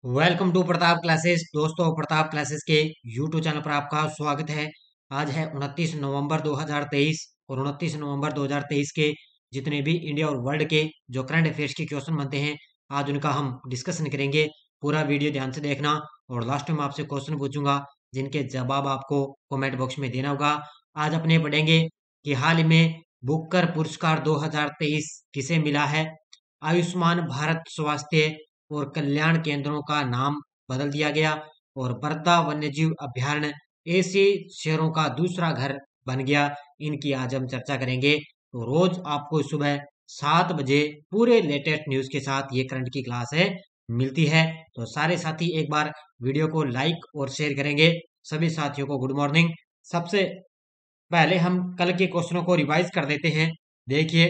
Welcome to Pratap classes. दोस्तों, Pratap classes के YouTube channel पर आपका स्वागत है। आज है 29 नवंबर 2023 और 29 नवंबर 2023 के जितने भी इंडिया और वर्ल्ड के जो करंट अफेयर्स के क्वेश्चन बनते हैं, आज उनका हम डिस्कशन करेंगे। पूरा वीडियो ध्यान से देखना और लास्ट में आपसे क्वेश्चन पूछूंगा जिनके जवाब आपको कमेंट बॉक्स में देना होगा। आज अपने पढ़ेंगे कि हाल ही में बुकर पुरस्कार 2023 किसे मिला है। आयुष्मान भारत स्वास्थ्य और कल्याण केंद्रों का नाम बदल दिया गया और बरदा वन्यजीव अभ्यारण्य एशियाई शेरों का दूसरा घर बन गया। इनकी आज हम चर्चा करेंगे। तो रोज आपको सुबह 7 बजे पूरे लेटेस्ट न्यूज के साथ ये करंट की क्लास है मिलती है। तो सारे साथी एक बार वीडियो को लाइक और शेयर करेंगे। सभी साथियों को गुड मॉर्निंग। सबसे पहले हम कल के क्वेश्चनों को रिवाइज कर देते हैं। देखिए,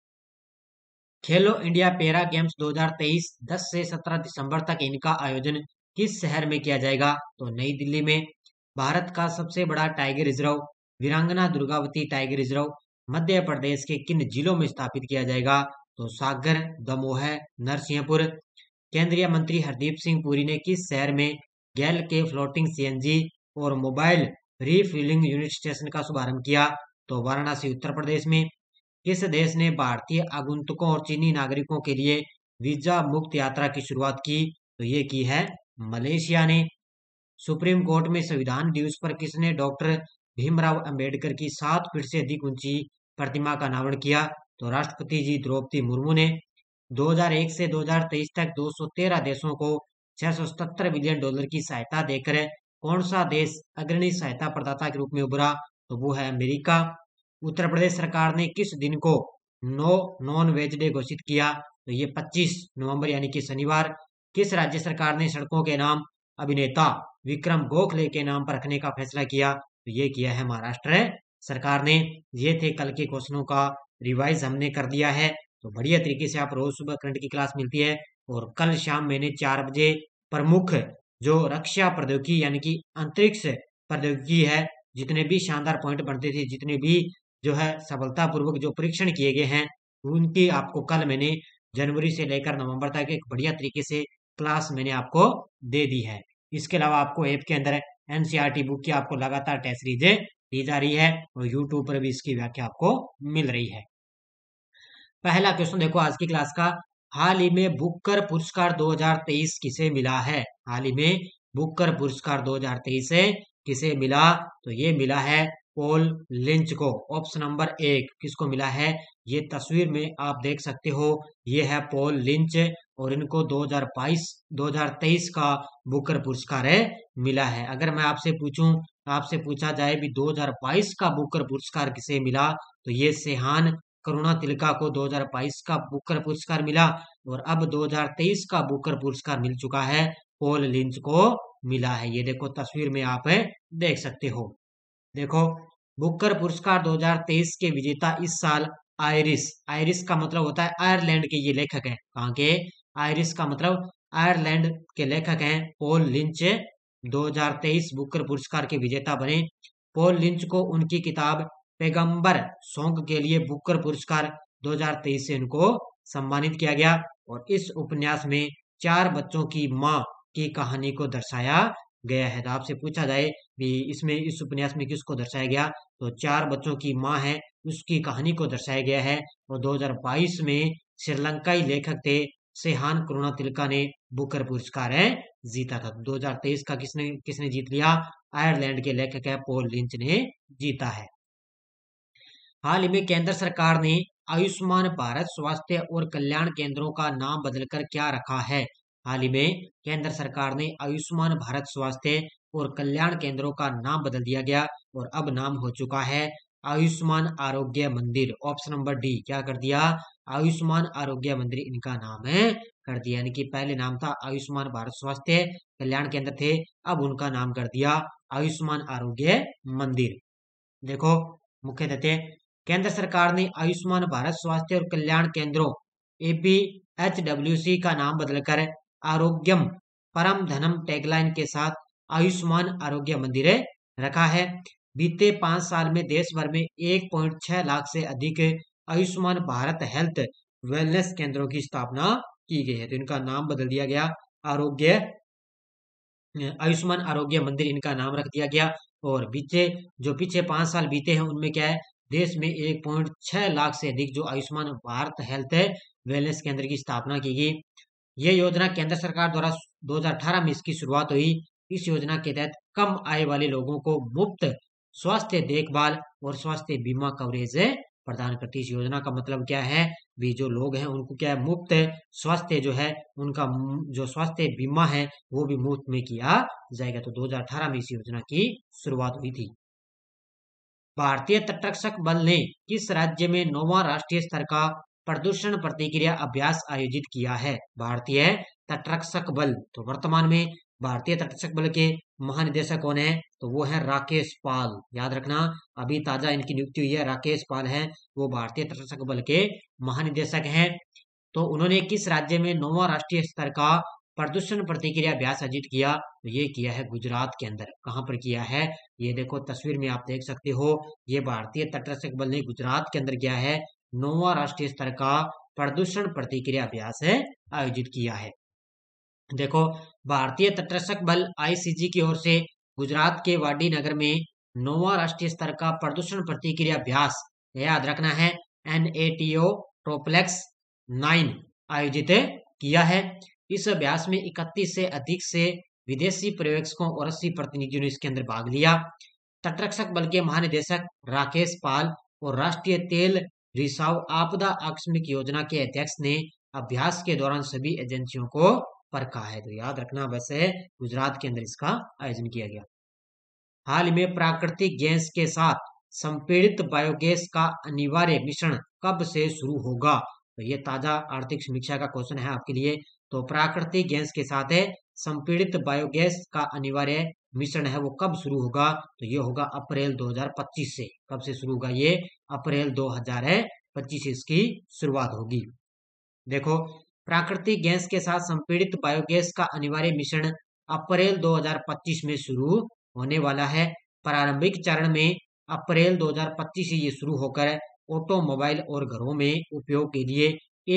खेलो इंडिया पैरा गेम्स 2023 10 से 17 दिसंबर तक इनका आयोजन किस शहर में किया जाएगा। तो नई दिल्ली में। भारत का सबसे बड़ा tiger reserve Veerangana Durgavati tiger reserve Madhya Pradesh के किन जिलों में स्थापित किया जाएगा। तो सागर, दमोह, नरसिंहपुर। केंद्रीय मंत्री हरदीप सिंह पुरी ने किस शहर में गैल के फ्लोटिंग सीएनजी और मोबाइल रिफ्यूलिंग यूनिट स्टेशन का शुभारंभ किया। तो वाराणसी उत्तर प्रदेश में। किस देश ने भारतीय आगंतुकों और चीनी नागरिकों के लिए वीजा मुक्त यात्रा की शुरुआत की। तो ये की है मलेशिया ने। सुप्रीम कोर्ट में संविधान दिवस पर किसने डॉक्टर भीमराव अंबेडकर की 7 फीट से अधिक ऊंची प्रतिमा का अनावरण किया। तो राष्ट्रपति जी द्रौपदी मुर्मू ने। 2001 से 2023 तक 213 देशों को $677 बिलियन की सहायता देकर कौन सा देश अग्रणी सहायता प्रदाता के रूप में उभरा। तो वो है अमेरिका। उत्तर प्रदेश सरकार ने किस दिन को नो नॉन वेज डे घोषित किया। तो ये 25 नवंबर यानी कि शनिवार। किस राज्य सरकार ने सड़कों के नाम अभिनेता विक्रम गोखले के नाम पर रखने का फैसला किया। तो ये किया है महाराष्ट्र सरकार ने। ये थे कल के क्वेश्चनों का रिवाइज हमने कर दिया है। तो बढ़िया तरीके से आप रोज सुबह करंट की क्लास मिलती है। और कल शाम मैंने 4 बजे प्रमुख जो रक्षा प्रौद्योगिकी यानी कि अंतरिक्ष प्रौद्योगिकी है, जितने भी शानदार पॉइंट बनते थे, जितने भी जो है सफलतापूर्वक जो परीक्षण किए गए हैं, उनकी आपको कल मैंने जनवरी से लेकर नवंबर तक एक बढ़िया तरीके से क्लास मैंने आपको दे दी है। इसके अलावा आपको ऐप के अंदर एनसीईआरटी बुक की आपको लगातार टेस्ट सीरीजें दी जा रही है और यूट्यूब पर भी इसकी व्याख्या आपको मिल रही है। पहला क्वेश्चन देखो आज की क्लास का। हाल ही में बुकर पुरस्कार 2023 किसे मिला है। हाल ही में बुकर पुरस्कार 2023 से किसे मिला। तो ये मिला है पॉल लिंच को। ऑप्शन नंबर 1 किसको मिला है। ये तस्वीर में आप देख सकते हो, ये है पॉल लिंच और इनको 2023 का बुकर पुरस्कार है मिला है। अगर मैं आपसे पूछूं, आपसे पूछा जाए भी 2022 का बुकर पुरस्कार किसे मिला, तो ये सेहान करुणा तिलका को 2022 का बुकर पुरस्कार मिला और अब 2023 का बुकर पुरस्कार मिल चुका है पॉल लिंच को मिला है। ये देखो तस्वीर में आप देख सकते हो। देखो, बुकर पुरस्कार 2023 के विजेता इस साल आयरिश आयरिश का मतलब होता है आयरलैंड के ये लेखक हैं। कहाँ के। आयरिश का मतलब आयरलैंड के लेखक हैं पॉल लिंच। 2023 बुकर पुरस्कार के विजेता बने। पॉल लिंच को उनकी किताब पैगंबर सॉन्ग के लिए बुकर पुरस्कार 2023 से उनको सम्मानित किया गया और इस उपन्यास में 4 बच्चों की माँ की कहानी को दर्शाया गया है। तो आपसे पूछा जाए भी इसमें इस उपन्यास में किसको दर्शाया गया, तो 4 बच्चों की माँ है उसकी कहानी को दर्शाया गया है। और 2022 में श्रीलंकाई लेखक थे सेहान करुणातिलका ने बुकर पुरस्कार है जीता था। 2023 का किसने किसने जीत लिया। आयरलैंड के लेखक है पॉल लिंच ने जीता है। हाल ही में केंद्र सरकार ने आयुष्मान भारत स्वास्थ्य और कल्याण केंद्रों का नाम बदलकर क्या रखा है। हाल ही में केंद्र सरकार ने आयुष्मान भारत स्वास्थ्य और कल्याण केंद्रों का नाम बदल दिया गया और अब नाम हो चुका है आयुष्मान आरोग्य मंदिर। ऑप्शन नंबर डी क्या कर दिया, आयुष्मान आरोग्य मंदिर इनका नाम है कर दिया। यानी कि पहले नाम था आयुष्मान भारत स्वास्थ्य कल्याण केंद्र थे, अब उनका नाम कर दिया आयुष्मान आरोग्य मंदिर। देखो मुख्य तथ्य, केंद्र सरकार ने आयुष्मान भारत स्वास्थ्य और कल्याण केंद्रों APHWC का नाम बदलकर आरोग्यम परम धनम टैगलाइन के साथ आयुष्मान आरोग्य मंदिर रखा है। बीते 5 साल में देश भर में 1.6 लाख से अधिक आयुष्मान भारत हेल्थ वेलनेस केंद्रों की स्थापना की गई है। तो इनका नाम बदल दिया गया आरोग्य आयुष्मान आरोग्य मंदिर इनका नाम रख दिया गया। और पीछे 5 साल बीते हैं उनमें क्या है, देश में 1.6 लाख से अधिक जो आयुष्मान भारत हेल्थ वेलनेस केंद्र की स्थापना की गई। ये योजना केंद्र सरकार द्वारा 2018 में इसकी शुरुआत हुई। इस योजना के तहत कम आय वाले लोगों को मुफ्त स्वास्थ्य देखभाल और स्वास्थ्य बीमा कवरेज प्रदान करती है। इस योजना का मतलब क्या है, भी जो लोग हैं उनको क्या है, मुफ्त स्वास्थ्य जो है उनका जो स्वास्थ्य बीमा है वो भी मुफ्त में किया जाएगा। तो 2018 में इस योजना की शुरुआत हुई थी। भारतीय तटरक्षक बल ने किस राज्य में 9वां राष्ट्रीय स्तर का प्रदूषण प्रतिक्रिया अभ्यास आयोजित किया है? भारतीय तटरक्षक बल, तो वर्तमान में भारतीय तटरक्षक बल के महानिदेशक कौन है? तो वो है राकेश पाल। याद रखना, अभी ताजा इनकी नियुक्ति हुई है, राकेश पाल है, वो भारतीय तटरक्षक बल के महानिदेशक हैं। तो उन्होंने किस राज्य में 9वां राष्ट्रीय स्तर का प्रदूषण प्रतिक्रिया अभ्यास आयोजित किया? तो ये किया है गुजरात के अंदर। कहाँ पर किया है? ये देखो तस्वीर में आप देख सकते हो, ये भारतीय तटरक्षक बल ने गुजरात के अंदर किया है 9वां राष्ट्रीय स्तर का प्रदूषण प्रतिक्रिया अभ्यास है आयोजित किया है। देखो, भारतीय तटरक्षक बल आईसीजी की ओर से गुजरात के वाडी नगर में 9वां राष्ट्रीय स्तर का प्रदूषण प्रतिक्रिया अभ्यास, याद रखना है, NATO ट्रोप्लेक्स 9 आयोजित किया है। इस अभ्यास में 31 से अधिक से विदेशी पर्यवेक्षकों और 80 प्रतिनिधियों ने इसके अंदर भाग लिया। तटरक्षक बल के महानिदेशक राकेश पाल और राष्ट्रीय तेल रिसाव आपदा आकस्मिक योजना के अध्यक्ष ने अभ्यास के दौरान सभी एजेंसियों को परखा है। तो याद रखना, वैसे गुजरात के अंदर इसका आयोजन किया गया। हाल में प्राकृतिक गैस के साथ संपीड़ित बायोगैस का अनिवार्य मिश्रण कब से शुरू होगा? तो ये ताजा आर्थिक समीक्षा का क्वेश्चन है आपके लिए। तो प्राकृतिक गैस के साथ है संपीड़ित बायोगैस का अनिवार्य मिश्रण है वो कब शुरू होगा? तो ये होगा अप्रैल 2025 से। कब से शुरू होगा? ये अप्रैल 2025 से इसकी शुरुआत होगी। देखो, प्राकृतिक गैस के साथ संपीड़ित बायोगैस का अनिवार्य मिश्रण अप्रैल 2025 में शुरू होने वाला है। प्रारंभिक चरण में अप्रैल 2025 से ये शुरू होकर ऑटोमोबाइल और घरों में उपयोग के लिए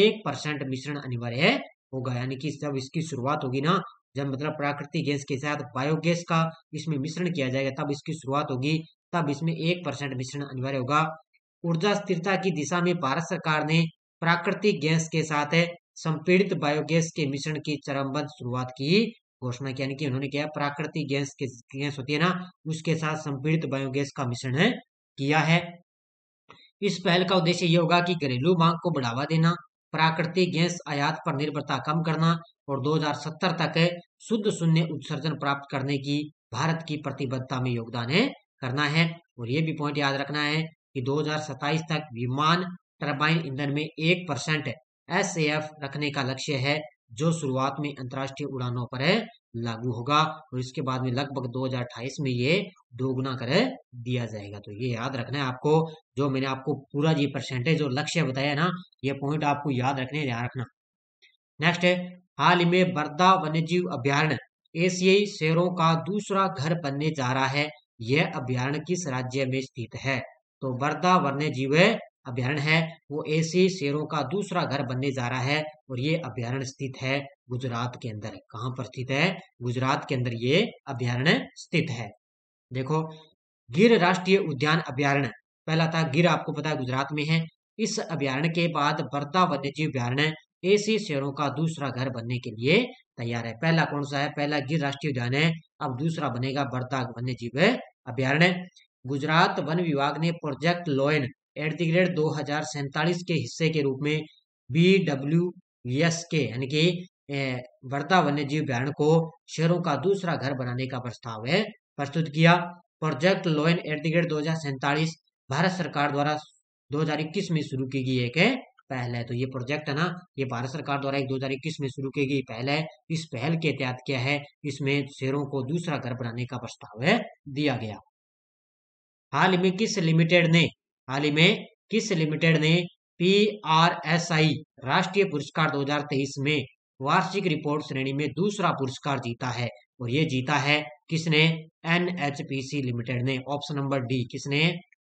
1% मिश्रण अनिवार्य होगा। यानी कि जब इसकी शुरुआत होगी ना, जब मतलब प्राकृतिक गैस के साथ बायोगैस का इसमें मिश्रण किया जाएगा तब इसकी शुरुआत होगी, तब इसमें 1% मिश्रण अनिवार्य होगा। ऊर्जा स्थिरता की दिशा में भारत सरकार ने प्राकृतिक गैस के साथ संपीड़ित बायोगैस के मिश्रण की चरणबद्ध शुरुआत की घोषणा की। यानी कि उन्होंने क्या, प्राकृतिक गैस होती है ना, उसके साथ संपीड़ित बायोगैस का मिश्रण किया है। इस पहल का उद्देश्य ये होगा कि घरेलू मांग को बढ़ावा देना, प्राकृतिक गैस आयात पर निर्भरता कम करना और 2070 तक शुद्ध शून्य उत्सर्जन प्राप्त करने की भारत की प्रतिबद्धता में योगदान करना है। और ये भी पॉइंट याद रखना है कि 2027 तक विमान टरबाइन ईंधन में 1% SAF रखने का लक्ष्य है, जो शुरुआत में अंतर्राष्ट्रीय उड़ानों पर लागू होगा और इसके बाद में लगभग 2028 में ये दोगुना कर दिया जाएगा। तो ये याद रखना है आपको, जो मैंने आपको पूरा ये परसेंटेज और लक्ष्य बताया ना, ये पॉइंट आपको याद रखने, ध्यान रखना। नेक्स्ट है, हाल ही में बर्दा वन्यजीव अभ्यारण्य एशियाई शेरों का दूसरा घर बनने जा रहा है। यह अभ्यारण्य किस राज्य में स्थित है? तो बर्दा वन्यजीव अभ्यारण्य है वो एशियाई शेरों का दूसरा घर बनने जा रहा है और ये अभ्यारण्य स्थित है गुजरात के अंदर। कहाँ पर स्थित है? गुजरात के अंदर ये अभ्यारण्य स्थित है। देखो, गिर राष्ट्रीय उद्यान अभ्यारण्य पहला था, गिर आपको पता है गुजरात में है। इस अभ्यारण्य के बाद बर्दा वन्यजीव अभ्यारण्य एशियाई शेरों का दूसरा घर बनने के लिए तैयार है। पहला कौन सा है? पहला गिर राष्ट्रीय उद्यान है, अब दूसरा बनेगा बर्दा वन्यजीव अभ्यारण्य। गुजरात वन विभाग ने प्रोजेक्ट लोयन @ 2047 के हिस्से के रूप में BWS के यानी कि बर्दा वन्यजीव अभ्यारण्य को शेरों का दूसरा घर बनाने का प्रस्ताव प्रस्तुत किया। प्रोजेक्ट लोयन @ 2047 भारत सरकार द्वारा 2021 में शुरू की गई एक पहल है। तो ये प्रोजेक्ट है ना, ये भारत सरकार द्वारा 2021 में शुरू की गई पहल है। इस पहल के तहत क्या है, इसमें शेरों को दूसरा घर बनाने का प्रस्ताव दिया गया। हाल ही में किस लिमिटेड ने PRSI राष्ट्रीय पुरस्कार 2023 में वार्षिक रिपोर्ट श्रेणी में दूसरा पुरस्कार जीता है? और ये जीता है किसने? NHPC लिमिटेड ने। ऑप्शन नंबर डी, किसने?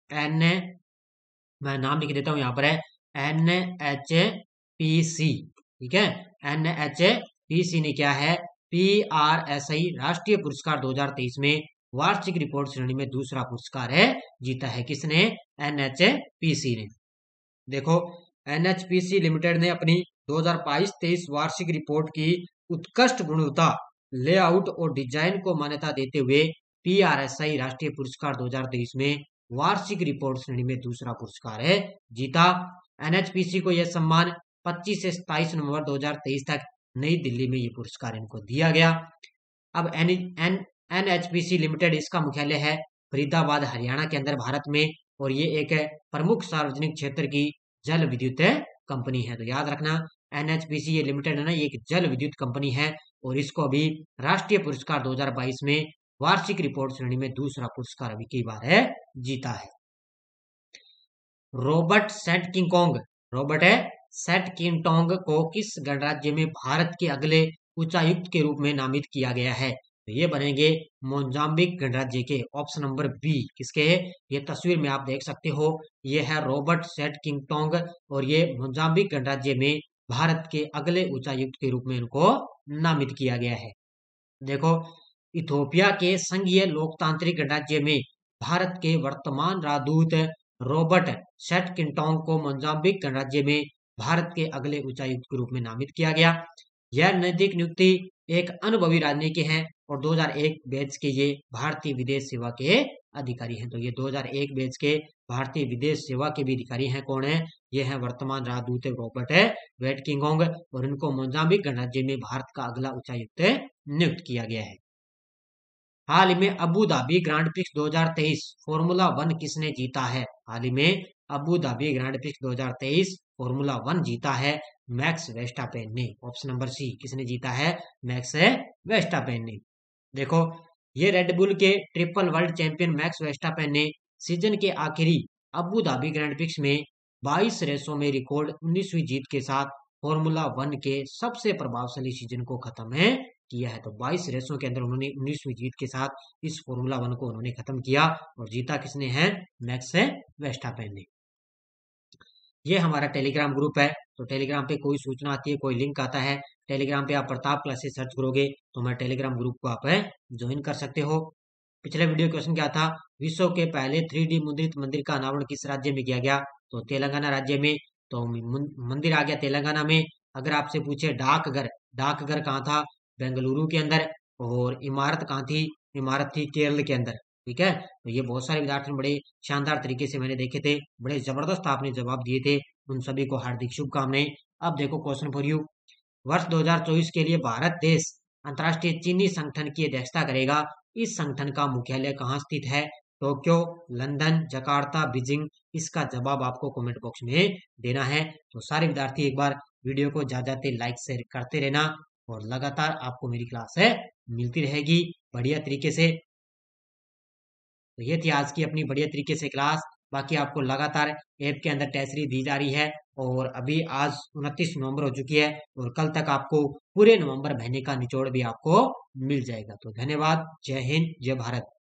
मैं नाम लिख देता हूं यहाँ पर है NHPC। ठीक है, NHPC ने क्या है, PRSI राष्ट्रीय पुरस्कार 2023 में वार्षिक रिपोर्ट श्रेणी में दूसरा पुरस्कार है जीता है। किसने? NHPC ने। देखो, NHPC लिमिटेड ने अपनी 2022-23 वार्षिक रिपोर्ट की उत्कृष्ट गुणवत्ता, लेआउट और डिजाइन को मान्यता देते हुए PRSI राष्ट्रीय पुरस्कार 2023 में वार्षिक रिपोर्ट श्रेणी में दूसरा पुरस्कार है जीता। NHPC को यह सम्मान 25 से 27 नवंबर 2023 तक नई दिल्ली में ये पुरस्कार इनको दिया गया। अब NHPC लिमिटेड, इसका मुख्यालय है फरीदाबाद, हरियाणा के अंदर भारत में, और ये एक प्रमुख सार्वजनिक क्षेत्र की जल विद्युत कंपनी है। तो याद रखना, NHPC ये लिमिटेड है ना, ये एक जल विद्युत कंपनी है और इसको अभी राष्ट्रीय पुरस्कार 2022 में वार्षिक रिपोर्ट श्रेणी में दूसरा पुरस्कार अभी की बार है जीता है। रॉबर्ट सेटकिंगटोंग को किस गणराज्य में भारत के अगले उच्चायुक्त के रूप में नामित किया गया है? तो ये बनेंगे मोजाम्बिक गणराज्य के। ऑप्शन नंबर बी किसके है? ये तस्वीर में आप देख सकते हो, ये है रॉबर्ट सेटकिंगटोंग और ये मोजाम्बिक गणराज्य में भारत के अगले उच्चायुक्त के रूप में इनको नामित किया गया है। देखो, इथोपिया के संघीय लोकतांत्रिक गणराज्य में भारत के वर्तमान राजदूत रॉबर्ट सेटकिंगटोंग को मोजाम्बिक गणराज्य में भारत के अगले उच्चायुक्त के रूप में नामित किया गया। यह नैतिक नियुक्ति एक अनुभवी राजनीति है और 2001 बैच के ये भारतीय विदेश सेवा के अधिकारी हैं। तो ये 2001 बैच के भारतीय विदेश सेवा के भी अधिकारी हैं। कौन है? ये है वर्तमान राजदूत रॉबर्ट सेटकिंगटोंग और इनको मोजाम्बिक गणराज्य में भारत का अगला उच्चायुक्त नियुक्त किया गया है। हाल ही में Abu Dhabi grand prix 2023 formula 1 किसने जीता है? हाल ही में Abu Dhabi grand prix 2023 formula 1 जीता है मैक्स वेस्टापेन ने। ऑप्शन नंबर सी किसने जीता है? मैक्स वेस्टापेन ने। देखो, ये रेडबुल के triple world champion Max Verstappen ने सीजन के आखिरी अबू धाबी ग्रैंड प्रिक्स में 22 रेसों में रिकॉर्ड 19वीं जीत के साथ फॉर्मूला 1 के सबसे प्रभावशाली सीजन को खत्म किया है। तो 22 रेसों के अंदर उन्होंने 19वीं जीत के साथ इस फॉर्मूला 1 को उन्होंने खत्म किया और जीता किसने है? मैक्स वेस्टापेन ने। ये हमारा टेलीग्राम ग्रुप है। तो टेलीग्राम पे कोई सूचना आती है, कोई लिंक आता है, टेलीग्राम पे आप प्रताप क्लासेस सर्च करोगे तो हमारे टेलीग्राम ग्रुप को आप ज्वाइन कर सकते हो। पिछले वीडियो क्वेश्चन क्या था? विश्व के पहले 3D मुद्रित मंदिर का अनावरण किस राज्य में किया गया? तो तेलंगाना राज्य में। तो मंदिर आ गया तेलंगाना में। अगर आपसे पूछे डाकघर कहाँ था? बेंगलुरु के अंदर। और इमारत कहाँ थी? इमारत थी केरल के अंदर। ठीक है, तो ये बहुत सारे विद्यार्थी बड़े शानदार तरीके से मैंने देखे थे, बड़े जबरदस्त आपने जवाब दिए थे, उन सभी को हार्दिक शुभकामनाएं। अब देखो क्वेश्चन फॉर यू। वर्ष 2024 के लिए भारत देश अंतर्राष्ट्रीय चीनी संगठन की अध्यक्षता करेगा। इस संगठन का मुख्यालय कहाँ स्थित है? Tokyo, London, Jakarta, Beijing. इसका जवाब आपको कमेंट बॉक्स में देना है। तो सारे विद्यार्थी एक बार वीडियो को ज्यादा लाइक शेयर करते रहना और लगातार आपको मेरी क्लास मिलती रहेगी बढ़िया तरीके से। तो ये थी आज की अपनी बढ़िया तरीके से क्लास। बाकी आपको लगातार ऐप के अंदर टेस्ट सीरीज दी जा रही है और अभी आज 29 नवंबर हो चुकी है और कल तक आपको पूरे नवंबर महीने का निचोड़ भी आपको मिल जाएगा। तो धन्यवाद। जय हिंद, जय भारत।